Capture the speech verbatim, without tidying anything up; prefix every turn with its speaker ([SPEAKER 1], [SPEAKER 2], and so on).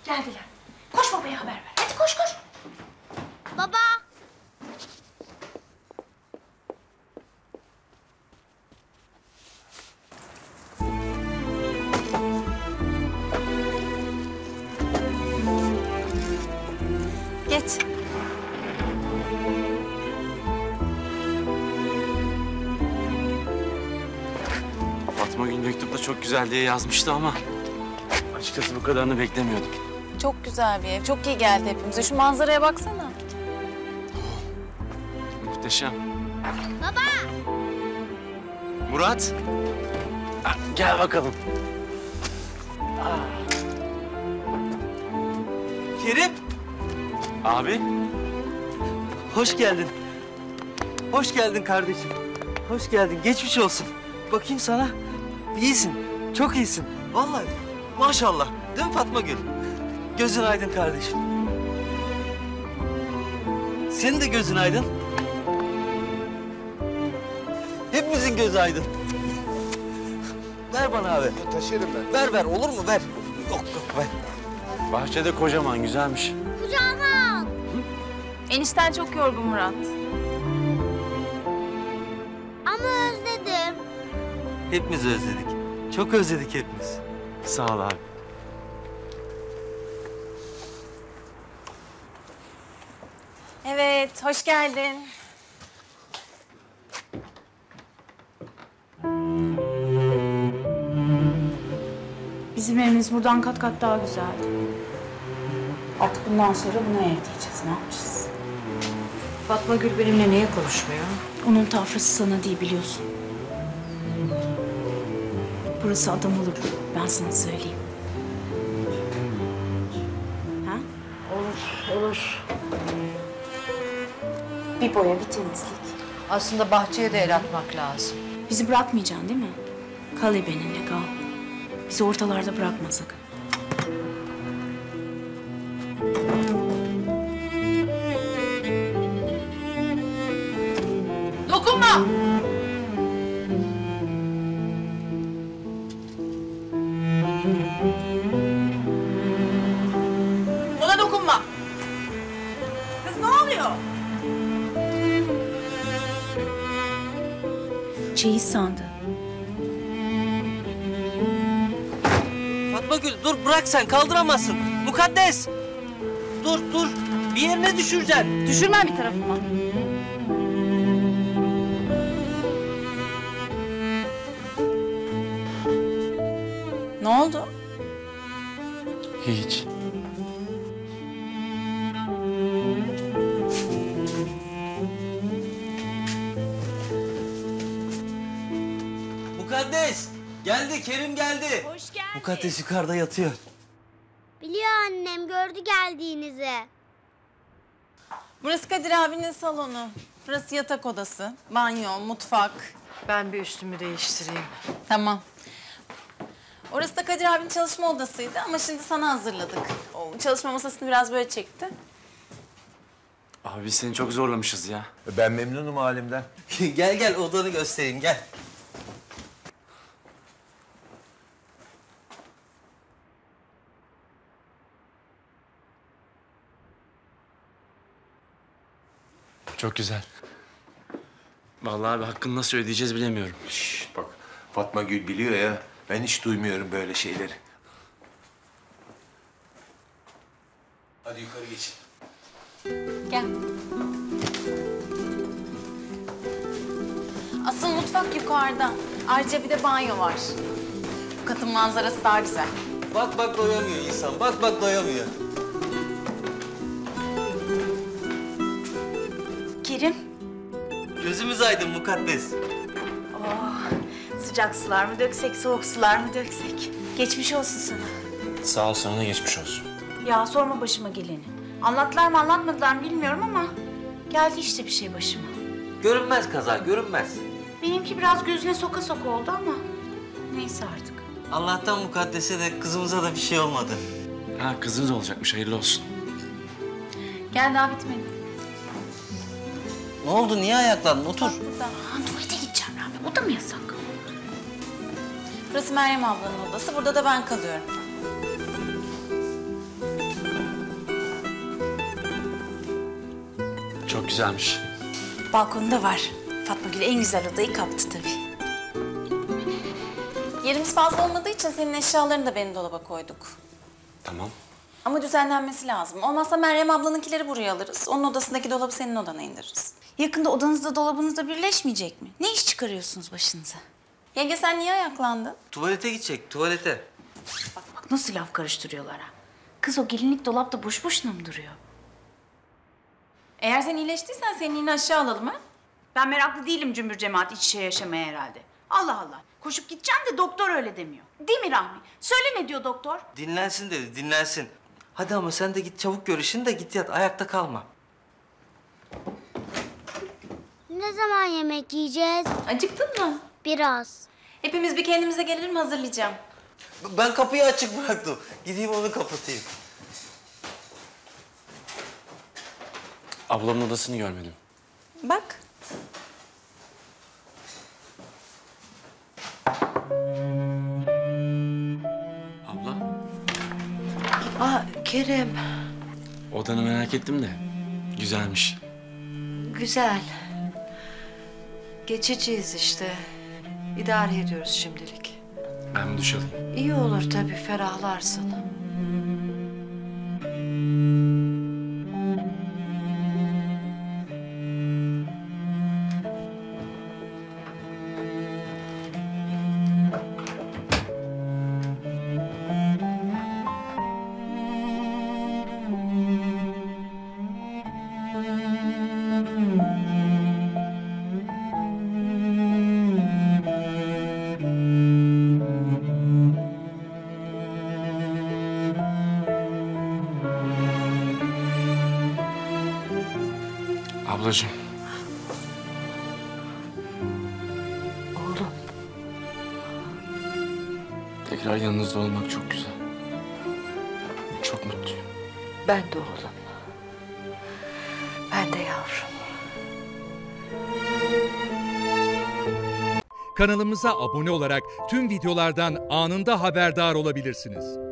[SPEAKER 1] Geldiler. Koş babaya haber ver. Hadi koş koş.
[SPEAKER 2] Baba.
[SPEAKER 1] Geç.
[SPEAKER 3] Fatma Gül mektupta çok güzel diye yazmıştı ama açıkçası bu kadarını beklemiyordum.
[SPEAKER 4] Çok güzel bir ev. Çok iyi geldi hepimize. Şu manzaraya baksana.
[SPEAKER 3] Muhteşem.
[SPEAKER 2] Baba.
[SPEAKER 3] Murat. Ha, gel bakalım.
[SPEAKER 5] Kerim,
[SPEAKER 3] Abi.
[SPEAKER 5] hoş geldin. Hoş geldin kardeşim. Hoş geldin. Geçmiş olsun. Bakayım sana. İyisin. Çok iyisin. Vallahi maşallah. Değil mi Fatma Gül? Gözün aydın kardeşim. Senin de gözün aydın. Hepimizin gözü aydın. Ver bana abi.
[SPEAKER 6] Taşırım ben.
[SPEAKER 5] Ver ver olur mu? Ver. Yok yok ver.
[SPEAKER 3] Bahçede kocaman güzelmiş.
[SPEAKER 2] Kucağıma al.
[SPEAKER 4] Enişten çok yorgun Murat.
[SPEAKER 2] Ama özledim.
[SPEAKER 5] Hepimiz özledik. Çok özledik hepimiz.
[SPEAKER 3] Sağ ol abi.
[SPEAKER 4] Evet, hoş geldin.
[SPEAKER 1] Bizim evimiz buradan kat kat daha güzeldi. Artık bundan sonra buna ev diyeceğiz. Ne yapacağız?
[SPEAKER 7] Fatma Gül benimle niye konuşmuyor?
[SPEAKER 1] Onun tafrası sana değil biliyorsun. Burası adam olur. Ben sana söyleyeyim. Ha?
[SPEAKER 7] Olur, olur.
[SPEAKER 1] Bir boya, bir temizlik.
[SPEAKER 7] Aslında bahçeye de el atmak lazım.
[SPEAKER 1] Bizi bırakmayacaksın değil mi? Kal benimle kal. Bizi ortalarda bırakma sakın.
[SPEAKER 4] Dokunma! Bana dokunma! Kız ne oluyor?
[SPEAKER 1] Çeyiz sandı.
[SPEAKER 5] Fatma Gül dur bırak sen kaldıramazsın. Mukaddes. Dur dur. Bir yerine düşüreceksin.
[SPEAKER 4] Düşürmem bir tarafıma. Ne oldu?
[SPEAKER 3] Hiç.
[SPEAKER 5] Mukaddes. Geldi Kerim geldi.
[SPEAKER 4] Hoş geldin.
[SPEAKER 5] Mukaddes yukarıda yatıyor.
[SPEAKER 2] Biliyor annem gördü geldiğinizi.
[SPEAKER 4] Burası Kadir abinin salonu. Burası yatak odası, banyo, mutfak.
[SPEAKER 7] Ben bir üstümü değiştireyim.
[SPEAKER 4] Tamam. Orası da Kadir abinin çalışma odasıydı ama şimdi sana hazırladık. O çalışma masasını biraz böyle çekti.
[SPEAKER 3] Abi biz seni çok zorlamışız ya.
[SPEAKER 6] Ben memnunum halimden.
[SPEAKER 5] Gel gel odanı göstereyim gel.
[SPEAKER 3] Çok güzel. Vallahi abi hakkını nasıl ödeyeceğiz bilemiyorum.
[SPEAKER 6] Şşş bak Fatma Gül biliyor ya. Ben hiç duymuyorum böyle şeyleri. Hadi yukarı geçin.
[SPEAKER 4] Gel. Asıl mutfak yukarıda. Ayrıca bir de banyo var. Bu katın manzarası daha güzel.
[SPEAKER 5] Bak bak doyamıyor insan. Bak bak doyamıyor.
[SPEAKER 1] Kerim.
[SPEAKER 5] Gözümüz aydın Mukaddes.
[SPEAKER 1] Sıcak sular mı döksek, soğuk sular mı döksek? Geçmiş olsun sana.
[SPEAKER 3] Sağ ol, sana da geçmiş olsun.
[SPEAKER 1] Ya sorma başıma geleni. Anlattılar mı anlatmadılar mı bilmiyorum ama geldi işte bir şey başıma.
[SPEAKER 5] Görünmez kaza görünmez.
[SPEAKER 1] Benimki biraz gözüne soka soka oldu ama neyse artık.
[SPEAKER 5] Allah'tan Mukaddes'e de kızımıza da bir şey olmadı.
[SPEAKER 3] Ha kızınız olacakmış, hayırlı olsun.
[SPEAKER 4] Gel daha bitmedi.
[SPEAKER 5] Ne oldu niye ayaklandın otur.
[SPEAKER 4] Burada.
[SPEAKER 1] Ha, tuvalete gideceğim Rahmi. O da mı yasak?
[SPEAKER 4] Burası Meryem ablanın odası. Burada da ben kalıyorum.
[SPEAKER 3] Çok güzelmiş.
[SPEAKER 1] Balkonda var. Fatma Gül en güzel odayı kaptı tabii.
[SPEAKER 4] Yerimiz fazla olmadığı için senin eşyalarını da benim dolaba koyduk.
[SPEAKER 3] Tamam.
[SPEAKER 4] Ama düzenlenmesi lazım. Olmazsa Meryem ablanınkileri buraya alırız. Onun odasındaki dolabı senin odana indiririz.
[SPEAKER 1] Yakında odanızda dolabınızda birleşmeyecek mi? Ne iş çıkarıyorsunuz başınıza?
[SPEAKER 4] Yenge sen niye ayaklandın?
[SPEAKER 5] Tuvalete gidecek, tuvalete.
[SPEAKER 1] Bak bak nasıl laf karıştırıyorlar ha. Kız o gelinlik dolapta boş boşuna mı duruyor?
[SPEAKER 4] Eğer sen iyileştiysen senin yine aşağı alalım ha?
[SPEAKER 1] Ben meraklı değilim cümbür cemaat iç içe yaşamaya herhalde. Allah Allah. Koşup gideceğim de doktor öyle demiyor. Değil mi Rahmi? Söyle ne diyor doktor?
[SPEAKER 5] Dinlensin dedi, dinlensin. Hadi ama sen de git çabuk görüşün de git yat, ayakta kalma.
[SPEAKER 2] Ne zaman yemek yiyeceğiz?
[SPEAKER 4] Acıktın mı?
[SPEAKER 2] Biraz.
[SPEAKER 4] Hepimiz bir kendimize gelelim hazırlayacağım.
[SPEAKER 5] Ben kapıyı açık bıraktım. Gideyim onu kapatayım.
[SPEAKER 3] Ablamın odasını görmedim.
[SPEAKER 4] Bak.
[SPEAKER 3] Abla,
[SPEAKER 7] Aa Kerim,
[SPEAKER 3] odanı merak ettim de. Güzelmiş.
[SPEAKER 7] güzel. Geçeceğiz işte. İdare ediyoruz şimdilik.
[SPEAKER 3] Ben bir duş alayım.
[SPEAKER 7] İyi olur tabii, ferahlarsın.
[SPEAKER 3] Ablacığım,
[SPEAKER 7] Oğlum,
[SPEAKER 3] tekrar yanınızda olmak çok güzel. Çok mutluyum.
[SPEAKER 7] ben de oğlum. Ben de yavrum.
[SPEAKER 8] Kanalımıza abone olarak tüm videolardan anında haberdar olabilirsiniz.